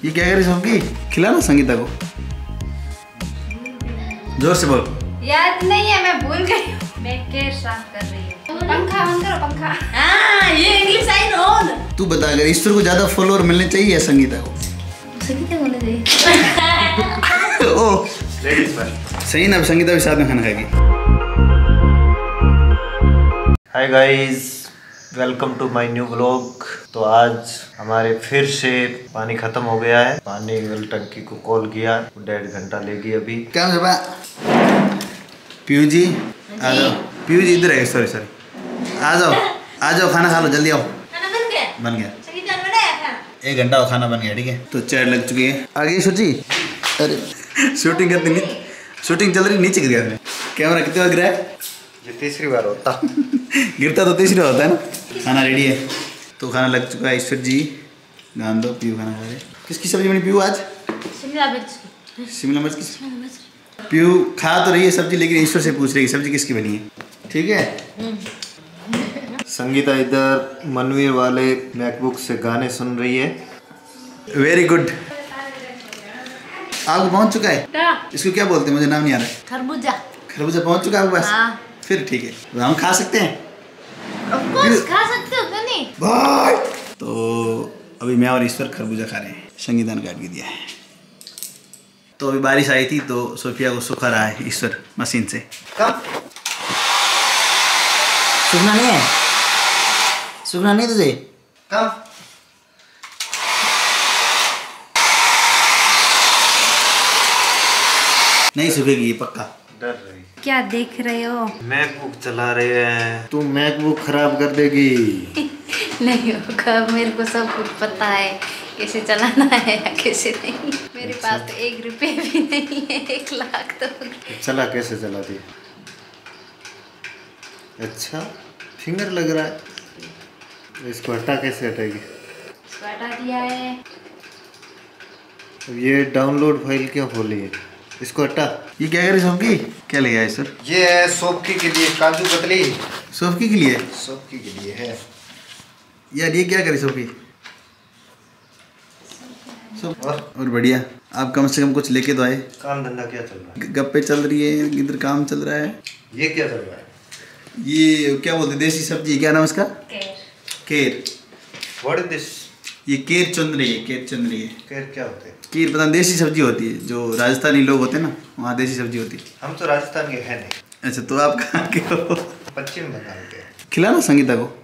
ये क्या कर रही सबकी? खिलाना संगीता को। जोर से बोल। याद नहीं है, मैं भूल गई। मैं केर साफ कर रही हूँ। पंखा बंद करो, पंखा। हाँ, ये इंग्लिश साइन ऑन। तू बता, अगर ईश्वर को ज्यादा फॉलोअर मिलने चाहिए या संगीता को? संगीता को मिलने चाहिए। Oh ladies first. सही ना, संगीता भी साथ में खाना खाएगी। Hi guys, welcome to my new vlog. तो आज हमारे फिर से पानी खत्म हो गया है। पानी वाली टंकी को कॉल किया, 1.5 घंटा लेगी अभी। क्या जबा? पीयू जी आ जाओ। पीयू जी इधर है। सॉरी आ जाओ खाना खा लो, जल्दी आओ। खाना बन गया? बन गया। संगीता ने बनाया खाना? 1 घंटा हो, खाना बन गया। ठीक है, तो चेयर लग चुकी है। आगे सोची। अरे शूटिंग करती नहीं, शूटिंग चल रही, नीचे गिर गया। कैमरा कितने बार गिरा है? ये तीसरी बार होता। गिरता तो तीसरी होता है ना। खाना रेडी है, तो खाना लग चुका है। ईश्वर जी गान दो, पीयू खाना खा रहे। किसकी सब्जी बनी पीयू आज? शिमला मिर्च। शिमला मिर्च की। पीयू खा तो रही है सब्जी, लेकिन ईश्वर से पूछ रही है सब्जी किसकी बनी है। ठीक है। संगीता इधर मनवीर वाले मैकबुक से गाने सुन रही है। Very good. आपको पहुंच चुका है? क्या? इसको क्या बोलते हैं, मुझे नाम नहीं आ रहा। खरबूजा। खरबूजा पहुंच चुका है आपके पास? हाँ। फिर ठीक है, हम खा सकते हैं। Of course, खा सकते हो क्यों नहीं? बाय। तो अभी मैं और ईश्वर खरबूजा खा रहे हैं। संगीता ने काट के दिया है। तो अभी बारिश आई थी, तो सोफिया को सुखा रहा है ईश्वर मशीन से। कब? सूखना नहीं है? सूखना नहीं तुझे? कब? नहीं सूखेगी ये पक्का। डर रही। क्या देख रहे हो? मैकबुक चला रहे हैं। तू मैकबुक खराब कर देगी। नहीं होगा, मेरे को सब कुछ पता है कैसे चलाना है या कैसे नहीं। मेरे पास तो 1 रुपये भी नहीं है, 1 लाख तो। चला कैसे चलाती? अच्छा, फिंगर लग रहा है। इसको हटा कैसे हटाएगी? इसको हटा दिया है। अब ये डाउनलोड फाइल क्यों खोली है? इसको हटा। ये क्या करे सबकी? क्या ले आए सर? ये है सोपकी के लिए काजू कतली। सोफकी के लिए? सोपकी के लिए है यार। ये क्या करे सोफी? और बढ़िया। आप कम से कम कुछ लेके तो आए। काम धंधा क्या चल रहा है? गप्पे चल रही है, इधर काम चल रहा है। ये क्या चल रहा है? ये क्या बोलते हैं, देसी सब्जी, क्या नाम इसका? केर। What is this? ये केर चुन रही है, केर चुन रही है। केर क्या होते हैं? केर पता नहीं, देसी सब्जी होती है। जो राजस्थानी लोग होते हैं ना, वहाँ देसी सब्जी होती है। हम तो राजस्थान के हैं नहीं। अच्छा, तो आप कहाँ के हो? पश्चिम बंगाल के। खिलाना संगीता को।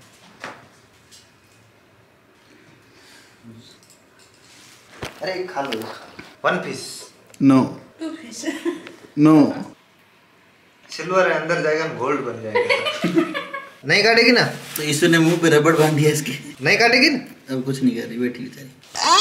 अरे खा लो। 1 पीस। No no. सिल्वर है, अंदर जाएगा गोल्ड बन जाएगा। नहीं काटेगी ना? तो ईश्वर ने मुंह पे रबड़ बांध दिया इसके। नहीं काटेगी ना? अब कुछ नहीं कर रही, बैठी बेचारी।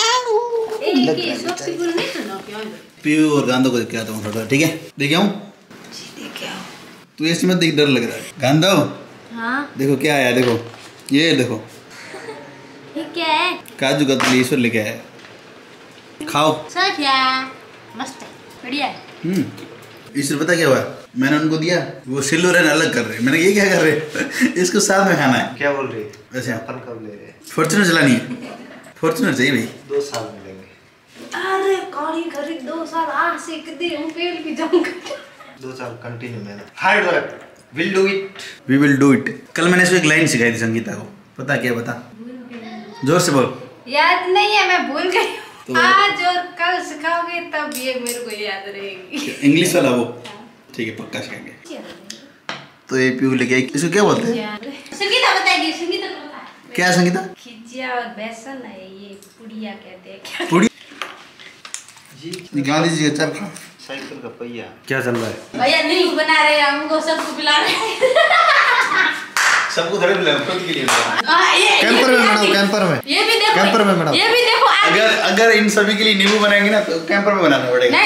पीयू और गांधो को देख के आता हूँ थोड़ा। ठीक है, देख आऊँ? तू ऐसी मत देख, डर लग रहा है। गांधो, हाँ? देखो क्या आया। देखो ये देखो, ये क्या है? काजू कतली ईश्वर लेके आया। खाओ। सच है, मस्त है, बढ़िया है। ईश्वर पता क्या हुआ, मैंने उनको दिया, वो सिल्वर है अलग कर रहे। मैंने ये क्या कर रहे? इसको साथ में खाना है। क्या बोल रही है? अच्छा, अपन कब ले रहे हैं? फॉर्च्यूनर चलानी है। फॉर्च्यूनर चाहिए भाई। 2 साल मिलेंगे। अरे गाड़ी खरीद 2 साल आज से कदे हम फेल भी जाऊंगा। 2 साल कंटिन्यू मेहनत, hard work, will do it. We will do it. कल मैंने इसको एक लाइन सिखाई थी संगीता को, पता क्या? बता, जोर से बोल। याद नहीं है, मैं भूल गई। तो आज और कल सिखाओगे तब ये मेरे को याद रहेगी। इंग्लिश वाला वो? ठीक है, पक्का सिखाएंगे। तो ये पीयू लेके आई। इसको क्या बोलते हैं? संगीता बताएगी। संगीता को बता। क्या संगीता? खिजिया और बेसन है, ये पुड़िया कहते हैं। क्या पूड़ी निकाल दीजिए। चल, साइकिल का पहिया। क्या चल रहा है? भैया नींबू बना रहे हैं, हमको सबको पिला रहे हैं। सबको थोड़े मिला, खुद के लिए। कैंपर में बनाओ, कैंपर में। ये भी देखो, कैंपर में बनाओ। ये भी देखो। अगर इन सभी के लिए नींबू बनाएंगे ना, तो कैंपर में बनाना पड़ेगा।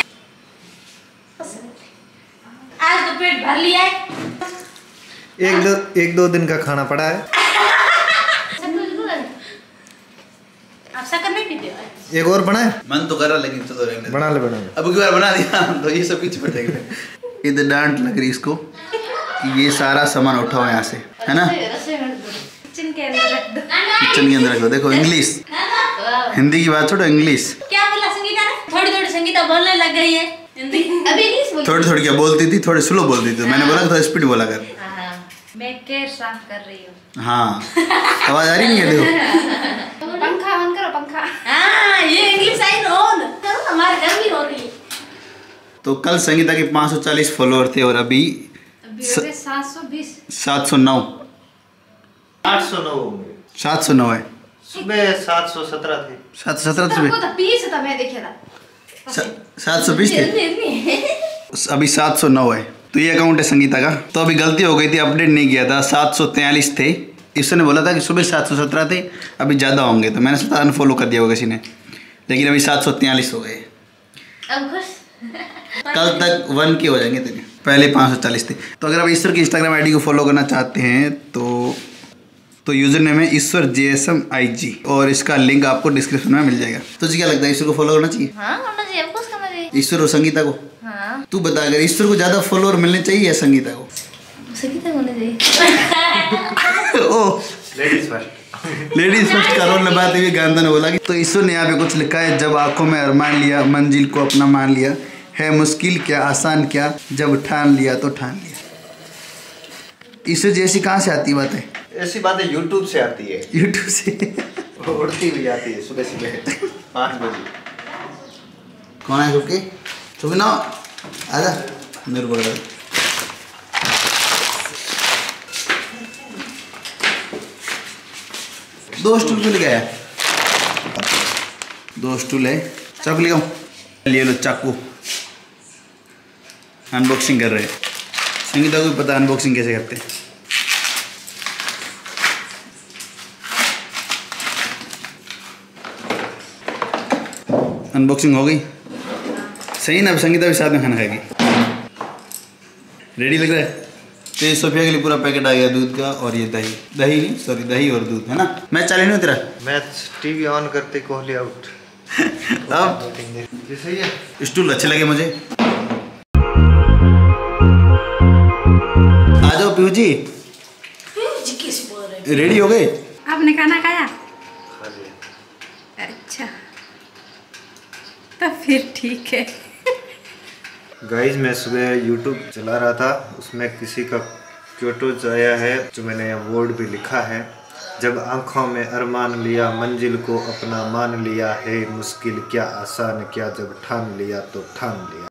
आज तो पेट भर लिया है। 1-2 दिन का खाना पड़ा है। आप शक्कर नहीं पीते हो? एक और बनाए? मन तो कर रहा, लेकिन चलो रहने दो। बना ले, बना ले। अब की बार बना दिया तो ये सब पीछे पड़ जाएगा। इधर डांट लग रही इसको कि ये सारा सामान उठाओ यहाँ से, है ना? किचन के अंदर रख दो। किचन के अंदर रख दो। देखो इंग्लिश, हिंदी की बात छोड़ो, इंग्लिश। क्या बोला? थोड़ी थोड़ी संगीता बोलने लग गई है हिंदी। अभी इंग्लिश बोल। थोड़ी थोड़ी क्या बोलती थी, थोड़ी स्लो बोलती थी। मैंने बोला थोड़ा स्पीड बोला कर। मैं केयर साफ कर रही हूँ। हाँ आवाज आ रही नहीं है देखो। पंखा ऑन करो पंखा। हाँ ये इंग्लिश साइन ऑन करो, हमारे घर भी हो रही है। तो कल संगीता के 540 फॉलोअर थे और अभी 720 709 809 होंगे। 709 है। सुबह 717 थे। 717 सुबह तो 20 था, मैं देखा था 720 थे, अभी 709 है। तो ये अकाउंट है संगीता का। तो अभी गलती हो गई थी, अपडेट नहीं किया था। 743 थे। इसने बोला था कि सुबह 717 थे, अभी ज़्यादा होंगे, तो मैंने सोचा अनफॉलो कर दिया होगा किसी ने, लेकिन अभी 743 हो गए। अब खुश। कल तक 1 के हो जाएंगे तेरे, पहले 540 थे। तो अगर आप ईश्वर की इंस्टाग्राम आईडी को फॉलो करना चाहते हैं तो यूजर नेम है ईश्वर JSMIG और इसका लिंक आपको डिस्क्रिप्शन में मिल जाएगा। तुझे क्या लगता है ईश्वर को फॉलो करना चाहिए? हाँ करना चाहिए, ऑफ कोर्स करना चाहिए। ईश्वर और संगीता को? हाँ। तू बता, अगर ईश्वर को ज़्यादा फॉलोअर मिलने चाहिए या संगीता को? संगीता को होना चाहिए। Oh ladies first. Ladies first का रोल निभाते हुए गांधा ने बोला कि तो ईश्वर ने यहाँ पे कुछ लिखा है, जब आंखों में अरमान लिया, मंजिल को अपना मान लिया, है मुश्किल क्या आसान क्या, जब ठान लिया तो ठान लिया। ईश्वर जैसी कहाँ से आती बात है? ऐसी बातें यूट्यूब से आती है, यूट्यूब से उड़ती हुई आती है सुबह सुबह 5 बजे। कौन है रुके चुप ना, आजा मेरे को पकड़ा। दो स्टूल क्यों लेके आया? 2 स्टूल है, चाकू ले आओ। ले लो चाकू। अनबॉक्सिंग कर रहे हैं। संगीता को भी पता अनबॉक्सिंग कैसे करते हैं। अनबॉक्सिंग हो गई सही ना? संगीता भी साथ में खाना खाएगी। रेडी लग रहा है? तो ये सोफिया के लिए पूरा पैकेट आ गया दूध का, और ये दही नहीं सॉरी दही और दूध है ना। मैच चालू नहीं तेरा? मैच टीवी ऑन करते कोहली आउट। अब ये सही है। स्टूल अच्छे लगे मुझे। आ जाओ पीहू जी। रेडी हो गए? आपने खाना खाया? खा लिया। अच्छा तो फिर ठीक है। गाइज मैं सुबह यूट्यूब चला रहा था, उसमें किसी का क्योटोज आया है जो मैंने यहाँ बोर्ड पे लिखा है, जब आंखों में अरमान लिया, मंजिल को अपना मान लिया, है मुश्किल क्या आसान क्या, जब ठान लिया तो ठान लिया।